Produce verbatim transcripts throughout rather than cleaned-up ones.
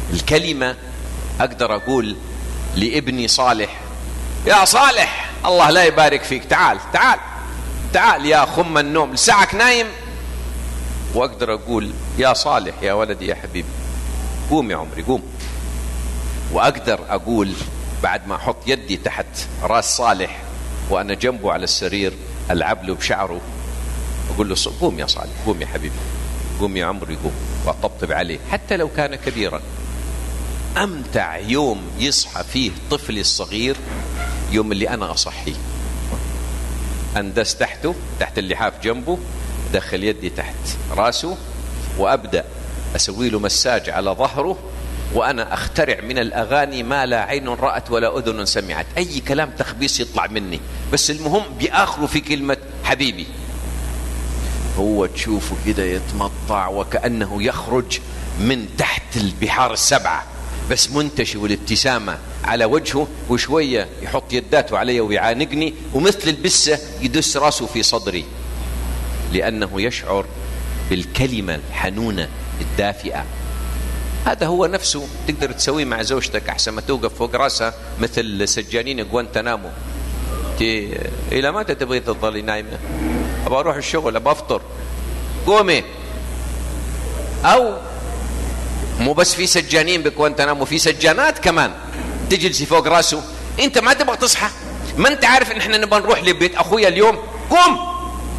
الكلمة أقدر أقول لابني صالح: يا صالح الله لا يبارك فيك، تعال تعال تعال يا خم النوم لساعك نايم. وأقدر أقول: يا صالح يا ولدي يا حبيبي قوم يا عمري قوم. وأقدر أقول بعد ما أحط يدي تحت رأس صالح وأنا جنبه على السرير ألعب له بشعره، أقول له: قوم يا صالح قوم يا حبيبي قوم يا عمري قوم، وأطبطب عليه حتى لو كان كبيرا. أمتع يوم يصحى فيه طفلي الصغير يوم اللي أنا أصحيه، أندس تحته تحت اللحاف جنبه، دخل يدي تحت راسه وأبدأ أسوي له مساج على ظهره، وأنا أخترع من الأغاني ما لا عين رأت ولا أذن سمعت، أي كلام تخبيص يطلع مني، بس المهم بآخره في كلمة حبيبي. هو تشوفه كده يتمطع وكأنه يخرج من تحت البحار السبعة، بس منتشي والابتسامة على وجهه، وشوية يحط يداته علي ويعانقني، ومثل البسة يدس راسه في صدري، لأنه يشعر بالكلمة الحنونة الدافئة. هذا هو نفسه تقدر تسويه مع زوجتك أحسن ما توقف فوق راسها مثل سجانين غوانتنامو. إلى متى تبغي تظلي نايمة؟ أبغى أروح الشغل، أبغى أفطر، قومي. أو مو بس في سجانين بغوانتنامو، في سجانات كمان تجلسي فوق راسه. أنت ما تبغى تصحى؟ ما أنت عارف إن إحنا نبغى نروح لبيت أخويا اليوم؟ قوم.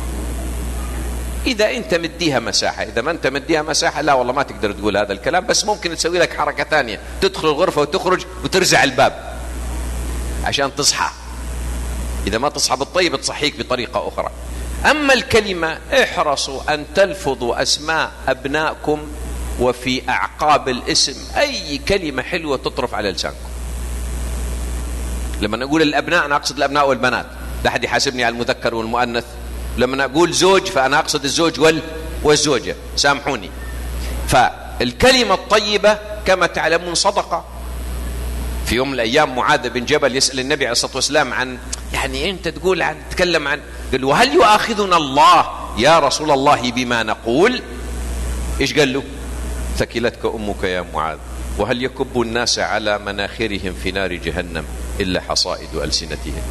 إذا أنت مديها مساحة، إذا ما أنت مديها مساحة لا والله ما تقدر تقول هذا الكلام، بس ممكن تسوي لك حركة ثانية، تدخل الغرفة وتخرج وترزع الباب عشان تصحى. إذا ما تصحى بالطيب تصحيك بطريقة أخرى. أما الكلمة، احرصوا أن تلفظوا أسماء أبنائكم وفي أعقاب الاسم أي كلمة حلوة تطرف على لسانكم. لما نقول الأبناء أنا أقصد الأبناء والبنات، لا أحد يحاسبني على المذكر والمؤنث. لما أقول زوج فأنا أقصد الزوج وال والزوجة، سامحوني. فالكلمة الطيبة كما تعلمون صدقة. في يوم من الأيام معاذ بن جبل يسأل النبي عليه الصلاة والسلام عن يعني أنت تقول عن تتكلم عن، قال له: هل يؤاخذنا الله يا رسول الله بما نقول؟ إيش قال له؟ ثكلتك أمك يا معاذ، وهل يكب الناس على مناخرهم في نار جهنم إلا حصائد ألسنتهم.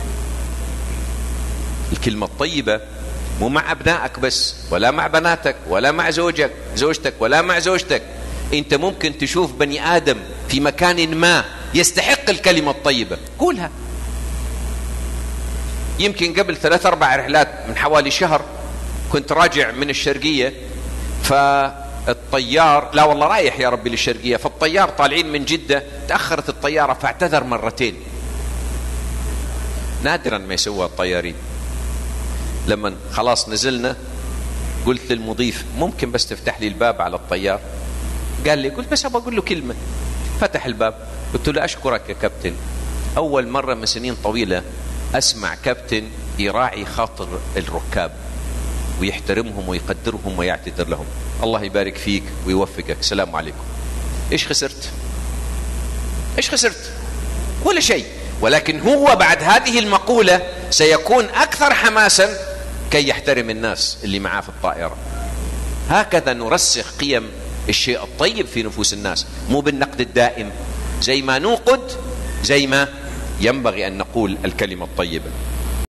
الكلمة الطيبة مو مع أبنائك بس، ولا مع بناتك، ولا مع زوجك زوجتك ولا مع زوجتك. أنت ممكن تشوف بني آدم في مكان ما يستحق الكلمة الطيبة، قولها. يمكن قبل ثلاث أربع رحلات من حوالي شهر كنت راجع من الشرقية، فالطيار لا والله رايح يا ربي للشرقية، فالطيار طالعين من جدة، تأخرت الطيارة فاعتذر مرتين. نادرا ما يسوى الطيارين. لما خلاص نزلنا قلت للمضيف: ممكن بس تفتح لي الباب على الطيار؟ قال لي. قلت: بس أبغى أقول له كلمة. فتح الباب، قلت له: أشكرك يا كابتن، أول مرة من سنين طويلة أسمع كابتن يراعي خاطر الركاب ويحترمهم ويقدرهم ويعتذر لهم. الله يبارك فيك ويوفقك، السلام عليكم. إيش خسرت؟ إيش خسرت؟ ولا شيء. ولكن هو بعد هذه المقولة سيكون أكثر حماسا كي يحترم الناس اللي معاه في الطائرة. هكذا نرسخ قيم الشيء الطيب في نفوس الناس، مو بالنقد الدائم، زي ما نوقد زي ما ينبغي أن نقول الكلمة الطيبة.